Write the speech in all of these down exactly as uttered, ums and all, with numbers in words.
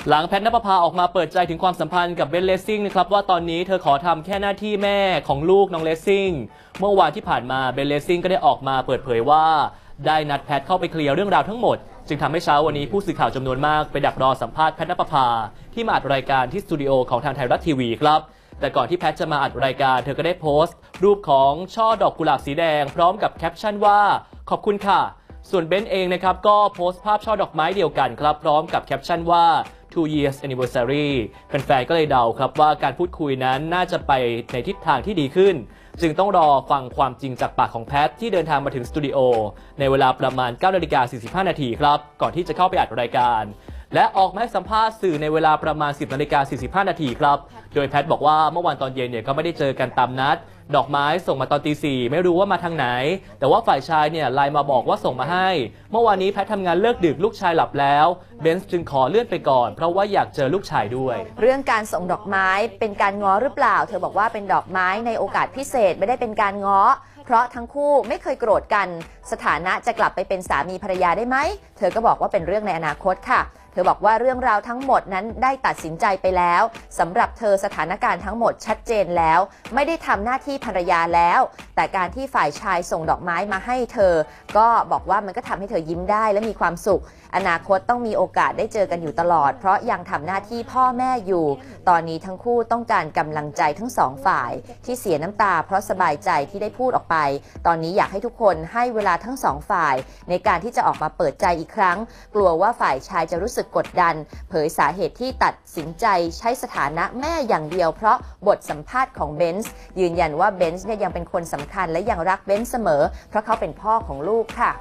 หลังแพทณปภาออกมาเปิดใจถึงความสัมพันธ์กับเบนเลสซิ่งนะครับว่าตอนนี้เธอขอทำแค่หน้าที่แม่ของลูกน้องเลสซิ่งเมื่อวานที่ผ่านมาเบนเลสซิ่งก็ได้ออกมาเปิดเผยว่าได้นัดแพทเข้าไปเคลียร์เรื่องราวทั้งหมดจึงทำให้เช้าวันนี้ผู้สื่อข่าวจำนวนมากไปดักรอสัมภาษณ์แพทณปภาที่มาอัดรายการที่สตูดิโอของทางไทยรัฐทีวีครับแต่ก่อนที่แพทจะมาอัดรายการเธอก็ได้โพสต์รูปของช่อดอกกุหลาบสีแดงพร้อมกับแคปชั่นว่าขอบคุณค่ะส่วนเบนเองนะครับก็โพสต์ภาพช่อดอกไม้เดียวกันครับพร้อมกับแคปชั่นว่า two years anniversary แฟนๆก็เลยเดาครับว่าการพูดคุยนั้นน่าจะไปในทิศทางที่ดีขึ้นจึงต้องรอฟังความจริงจากปากของแพทที่เดินทางมาถึงสตูดิโอในเวลาประมาณ เก้านาฬิกาสี่สิบห้านาทีครับก่อนที่จะเข้าไปอัดรายการและออกมาให้สัมภาษณ์สื่อในเวลาประมาณ สิบนาฬิกาสี่สิบห้านาทีครับโดยแพทบอกว่าเมื่อวานตอนเย็นเนี่ยก็ไม่ได้เจอกันตามนัดดอกไม้ส่งมาตอนตีสี่ไม่รู้ว่ามาทางไหนแต่ว่าฝ่ายชายเนี่ยไลน์มาบอกว่าส่งมาให้เมื่อวานนี้แพททำงานเลิกดึกลูกชายหลับแล้วเบนซ์จึงขอเลื่อนไปก่อนเพราะว่าอยากเจอลูกชายด้วยเรื่องการส่งดอกไม้เป็นการง้อหรือเปล่าเธอบอกว่าเป็นดอกไม้ในโอกาสพิเศษไม่ได้เป็นการง้อเพราะทั้งคู่ไม่เคยโกรธกันสถานะจะกลับไปเป็นสามีภรรยาได้ไหมเธอก็บอกว่าเป็นเรื่องในอนาคตค่ะเธอบอกว่าเรื่องราวทั้งหมดนั้นได้ตัดสินใจไปแล้วสำหรับเธอสถานการณ์ทั้งหมดชัดเจนแล้วไม่ได้ทำหน้าที่ภรรยาแล้วแต่การที่ฝ่ายชายส่งดอกไม้มาให้เธอก็บอกว่ามันก็ทำให้เธอยิ้มได้และมีความสุขอนาคตต้องมีโอกาสได้เจอกันอยู่ตลอดเพราะยังทำหน้าที่พ่อแม่อยู่ตอนนี้ทั้งคู่ต้องการกำลังใจทั้งสองฝ่ายที่เสียน้ำตาเพราะสบายใจที่ได้พูดออกไปตอนนี้อยากให้ทุกคนให้เวลาทั้งสองฝ่ายในการที่จะออกมาเปิดใจอีกครั้งกลัวว่าฝ่ายชายจะรู้สึกกดดันเผยสาเหตุที่ตัดสินใจใช้สถานะแม่อย่างเดียวเพราะบทสัมภาษณ์ของเบนซ์ยืนยันว่าเบนซ์เนี่ยยังเป็นคนสำคัญและยังรักเบนซ์เสมอเพราะเขาเป็นพ่อของลูกค่ะ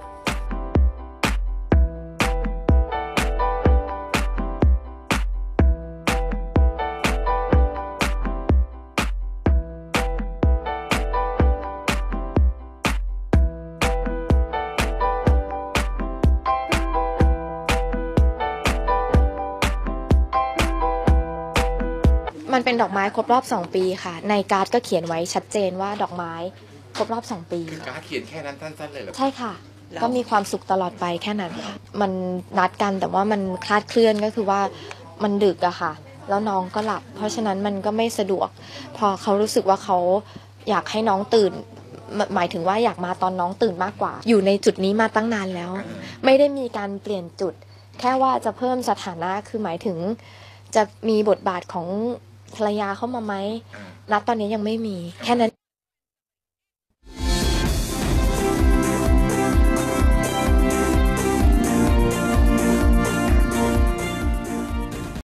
มันเป็นดอกไม้ครบรอบสองปีค่ะในการ์ดก็เขียนไว้ชัดเจนว่าดอกไม้ครบรอบสองปีคือการ์ดเขียนแค่นั้นสั้นๆเลยเหรอใช่ค่ะก็มีความสุขตลอดไปแค่นั้นค่ะมันนัดกันแต่ว่ามันคลาดเคลื่อนก็คือว่ามันดึกอะค่ะแล้วน้องก็หลับเพราะฉะนั้นมันก็ไม่สะดวกพอเขารู้สึกว่าเขาอยากให้น้องตื่นหมายถึงว่าอยากมาตอนน้องตื่นมากกว่าอยู่ในจุดนี้มาตั้งนานแล้วไม่ได้มีการเปลี่ยนจุดแค่ว่าจะเพิ่มสถานะคือหมายถึงจะมีบทบาทของภรรยาเข้ามาไหมณตอนนี้ยังไม่มีแค่นั้น